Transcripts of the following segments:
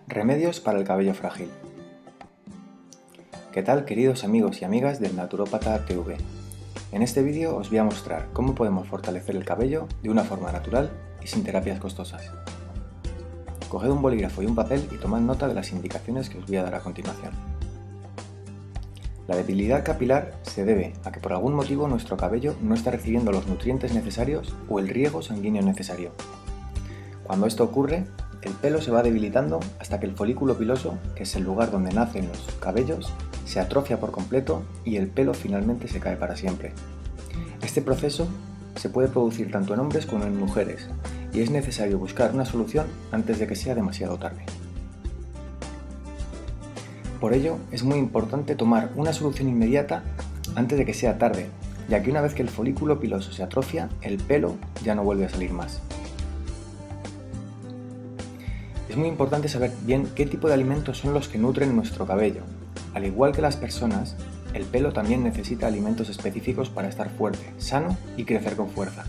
Remedios para el cabello frágil. ¿Qué tal, queridos amigos y amigas del Naturópata TV? En este vídeo os voy a mostrar cómo podemos fortalecer el cabello de una forma natural y sin terapias costosas. Coged un bolígrafo y un papel y tomad nota de las indicaciones que os voy a dar a continuación. La debilidad capilar se debe a que por algún motivo nuestro cabello no está recibiendo los nutrientes necesarios o el riego sanguíneo necesario. Cuando esto ocurre, el pelo se va debilitando hasta que el folículo piloso, que es el lugar donde nacen los cabellos, se atrofia por completo y el pelo finalmente se cae para siempre. Este proceso se puede producir tanto en hombres como en mujeres y es necesario buscar una solución antes de que sea demasiado tarde. Por ello, es muy importante tomar una solución inmediata antes de que sea tarde, ya que una vez que el folículo piloso se atrofia, el pelo ya no vuelve a salir más. Es muy importante saber bien qué tipo de alimentos son los que nutren nuestro cabello. Al igual que las personas, el pelo también necesita alimentos específicos para estar fuerte, sano y crecer con fuerza.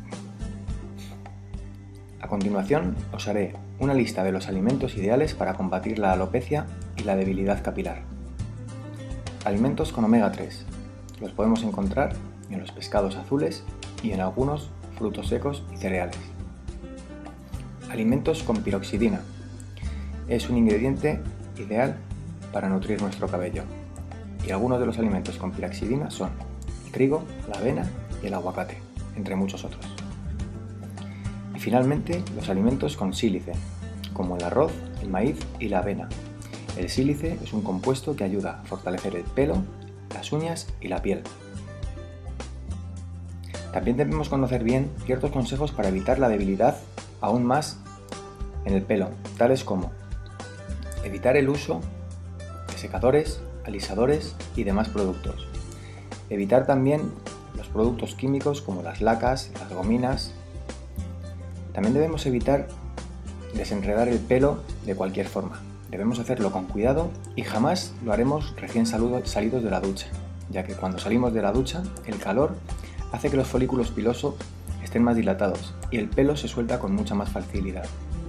A continuación, os haré una lista de los alimentos ideales para combatir la alopecia y la debilidad capilar. Alimentos con omega 3. Los podemos encontrar en los pescados azules y en algunos frutos secos y cereales. Alimentos con piroxidina. Es un ingrediente ideal para nutrir nuestro cabello. Y algunos de los alimentos con piroxidina son el trigo, la avena y el aguacate, entre muchos otros. Y finalmente, los alimentos con sílice, como el arroz, el maíz y la avena. El sílice es un compuesto que ayuda a fortalecer el pelo, las uñas y la piel. También debemos conocer bien ciertos consejos para evitar la debilidad aún más en el pelo, tales como evitar el uso de secadores, alisadores y demás productos. Evitar también los productos químicos como las lacas, las gominas. También debemos evitar desenredar el pelo de cualquier forma. Debemos hacerlo con cuidado y jamás lo haremos recién salidos de la ducha, ya que cuando salimos de la ducha, el calor hace que los folículos pilosos estén más dilatados y el pelo se suelta con mucha más facilidad.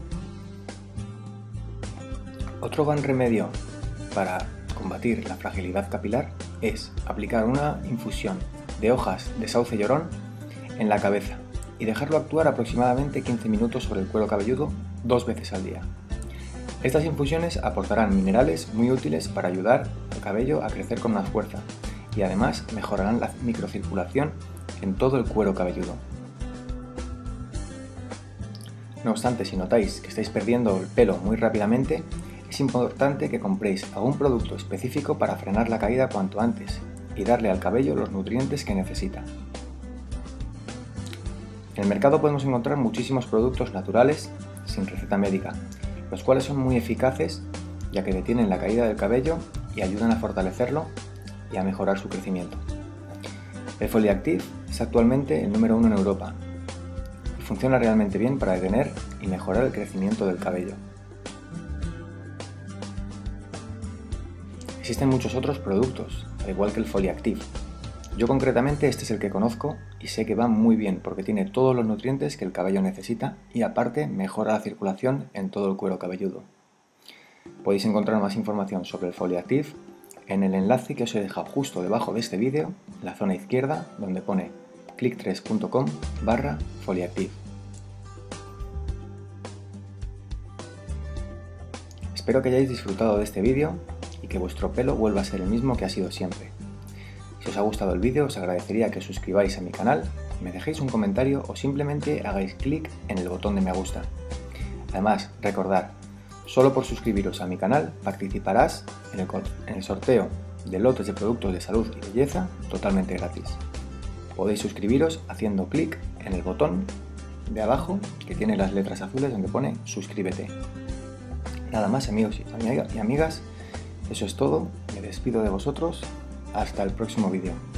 Otro gran remedio para combatir la fragilidad capilar es aplicar una infusión de hojas de sauce llorón en la cabeza y dejarlo actuar aproximadamente 15 minutos sobre el cuero cabelludo 2 veces al día. Estas infusiones aportarán minerales muy útiles para ayudar al cabello a crecer con más fuerza y además mejorarán la microcirculación en todo el cuero cabelludo. No obstante, si notáis que estáis perdiendo el pelo muy rápidamente, es importante que compréis algún producto específico para frenar la caída cuanto antes y darle al cabello los nutrientes que necesita. En el mercado podemos encontrar muchísimos productos naturales sin receta médica, los cuales son muy eficaces ya que detienen la caída del cabello y ayudan a fortalecerlo y a mejorar su crecimiento. El Foliactive es actualmente el número 1 en Europa y funciona realmente bien para detener y mejorar el crecimiento del cabello. Existen muchos otros productos, al igual que el Foliactive. Yo concretamente este es el que conozco y sé que va muy bien porque tiene todos los nutrientes que el cabello necesita y aparte mejora la circulación en todo el cuero cabelludo. Podéis encontrar más información sobre el Foliactive en el enlace que os he dejado justo debajo de este vídeo, en la zona izquierda, donde pone click3.com/Foliactive. Espero que hayáis disfrutado de este vídeo y que vuestro pelo vuelva a ser el mismo que ha sido siempre. Si os ha gustado el vídeo, os agradecería que os suscribáis a mi canal, me dejéis un comentario o simplemente hagáis clic en el botón de me gusta. Además, recordad, solo por suscribiros a mi canal participarás en el sorteo de lotes de productos de salud y belleza totalmente gratis. Podéis suscribiros haciendo clic en el botón de abajo que tiene las letras azules donde pone suscríbete. Nada más, amigos y amigas, eso es todo, me despido de vosotros, hasta el próximo vídeo.